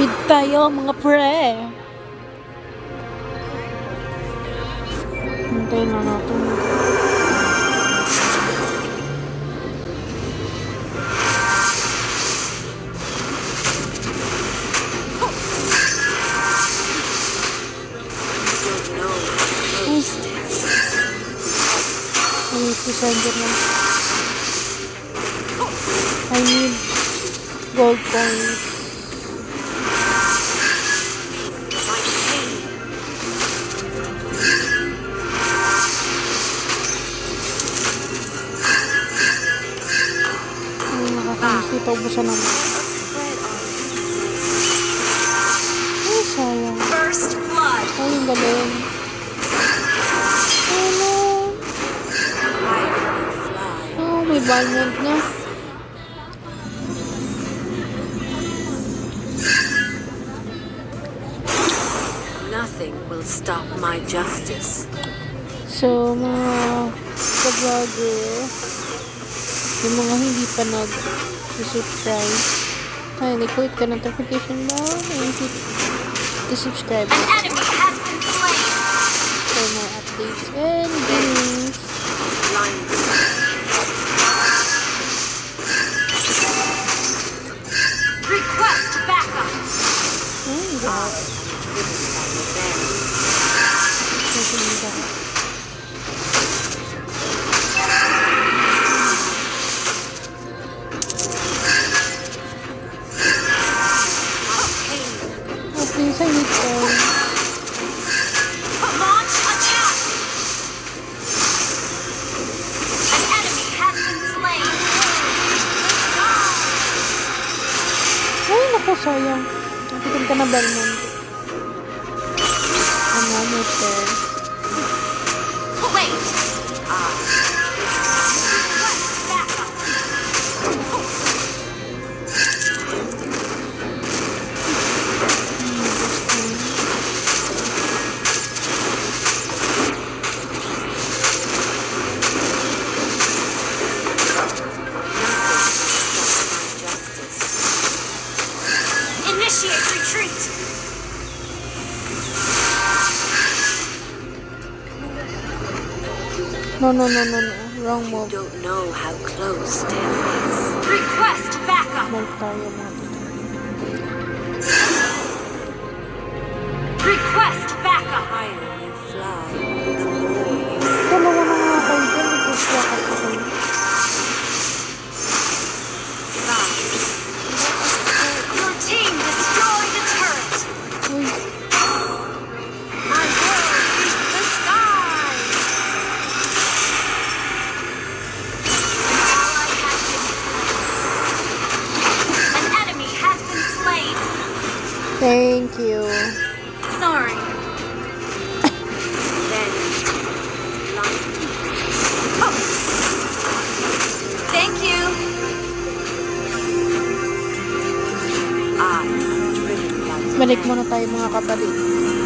Mid tayo mga pre. Hintayin na natin. Sender lang. I need gold coins. Ay, nakakainis dito. Ubusan naman. Ay, sayang. Ay, yung galing. May valiant na. Nothing will stop my justice. So, mga ka-vlogger, yung mga hindi pa nag-subscribe, ay, click ka ng notification bell and hit the subscribe button for more updates and games. Request backup. Oh, wow. Please, I need coin. Launch attack. An enemy has been slain. Ay, naku, sayang. Nakitin ka na Belmont. Ano, mister? Wait. Initiate retreat. No. Wrong move. Don't know how close death is. Request backup. Move tayo mga Request backup. Higher you fly, the more you dalawa na nga kayo dyan. Nag-swak ako kayo. Your team destroyed a turret. Uy. My world is the sky. An enemy has been slain. Thank you. Sorry. Then, thank you. Balik muna tayo mga kapatid.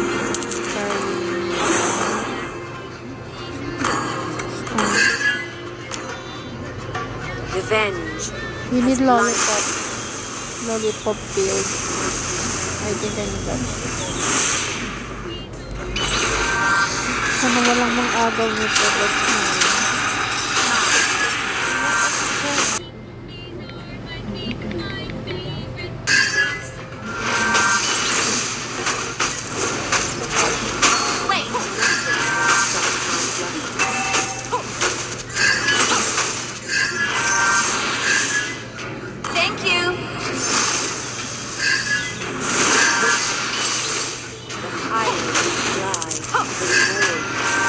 Revenge. We need lollipop. Lollipop field. I think I need that. Sana walang mang agaw nito. That's mine. Thank you. The higher you fly, the more.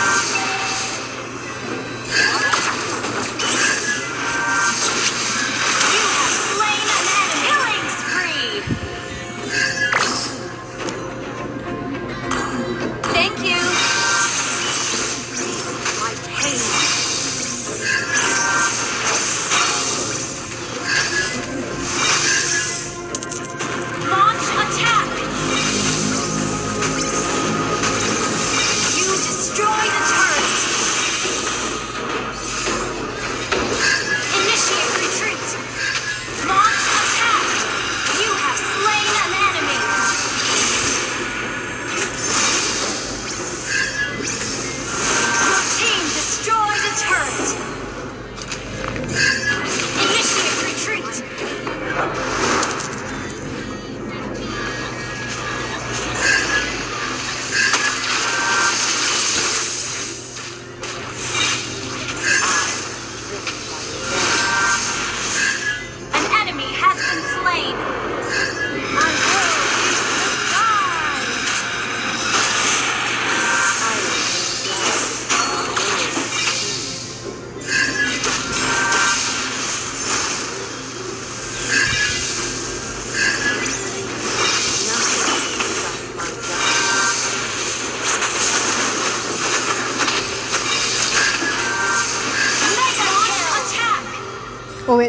You have slain an enemy. Killing spree. Thank you. My pain.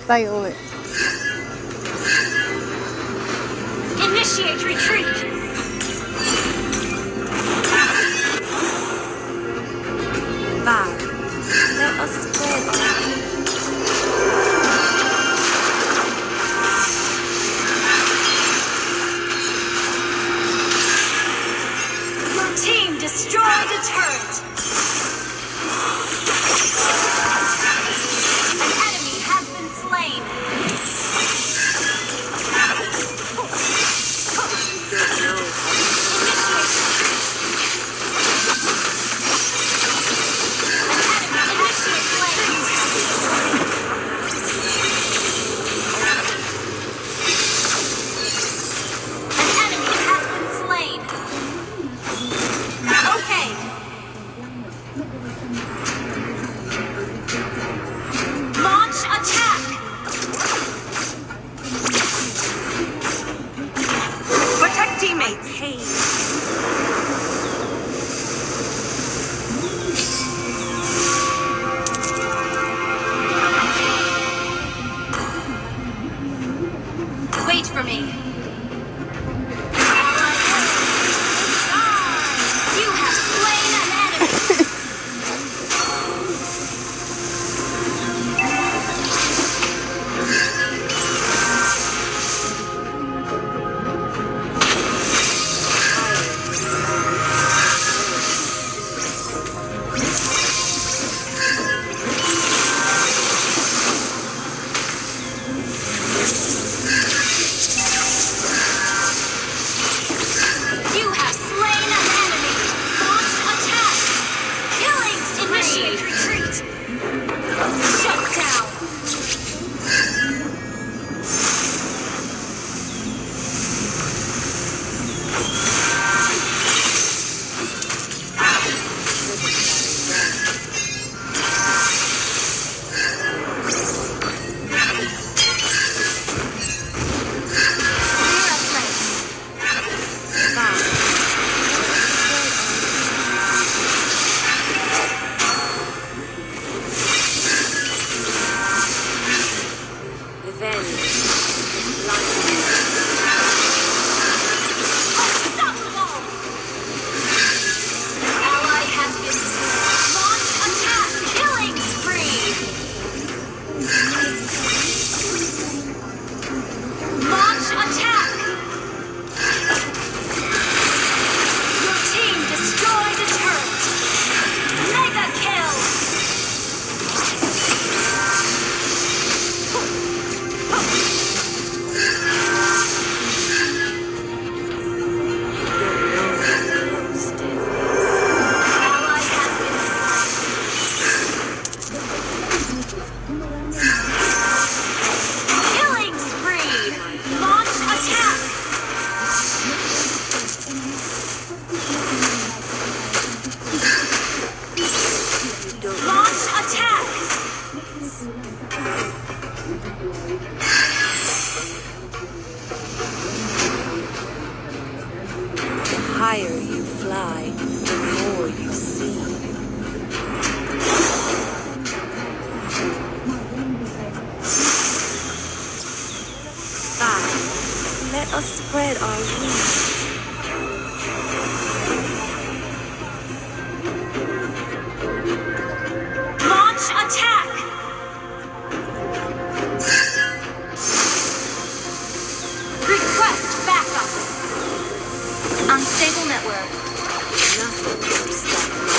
tayo uwi. Initiate retreat. Back. Let us spread our Your team destroyed a turret. An enemy has been slain. Wait for me. You have slain an enemy. higher you fly, the more you see. Let us spread our wings. Launch attack! Request backup! Unstable network. Nothing can stop me.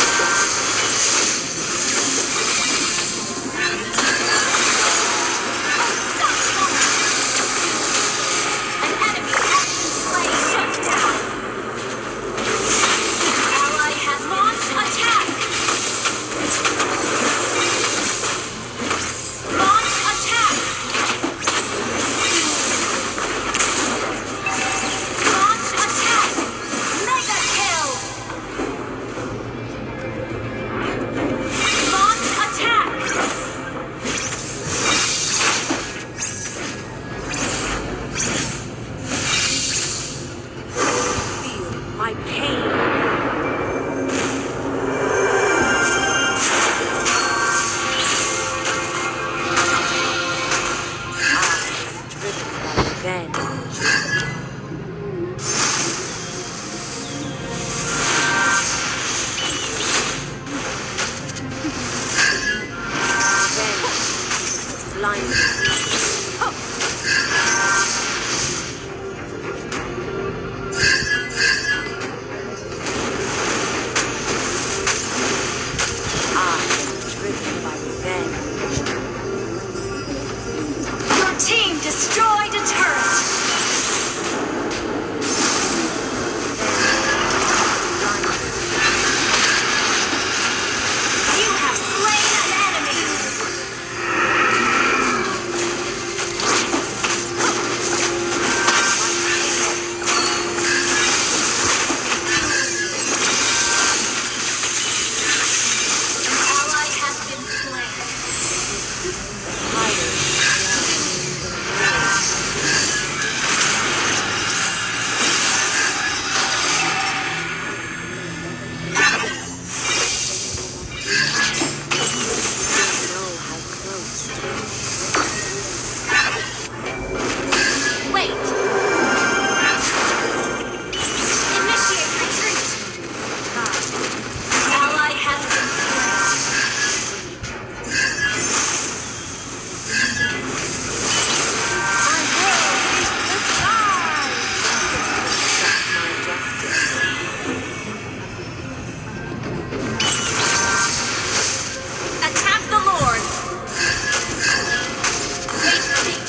Your team destroyed a turret. You have slain an enemy. An ally has been slain. Wait! Initiate retreat! Ally has been slain. Attack the Lord! Wait for me.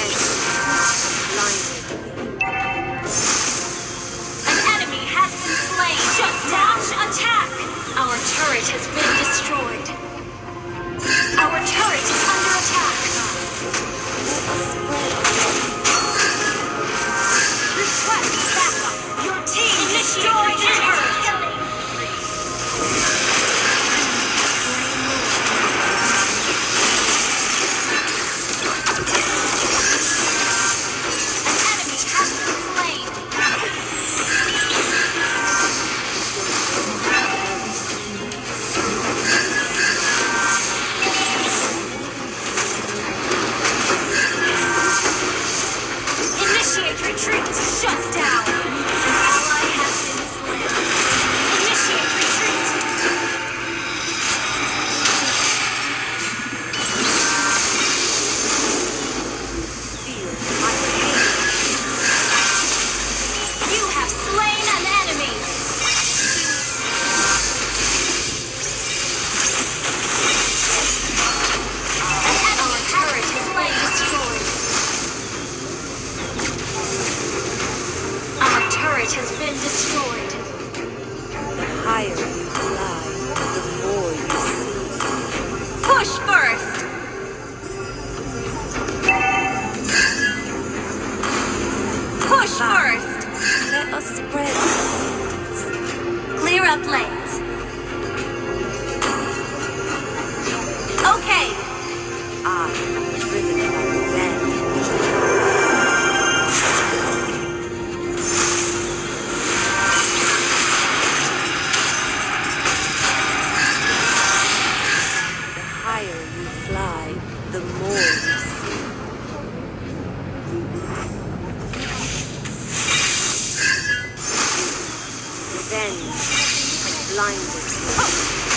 An enemy has been slain. Shut down. Attack. Our turret has been destroyed. Our turret is under attack. Request backup. Your team destroyed the turret. An enemy has been slain. Initiate retreat. Shut down. An ally has been slain. Initiate retreat. Feel my pain. You have slain an enemy. Our turret has been destroyed. Our turret has been destroyed. The higher you fly, the more you see. Push first. Push first. Let us spread. Clear up lanes. Okay. I am driven by revenge. The higher you fly, the more you see. Revenge has blinded me.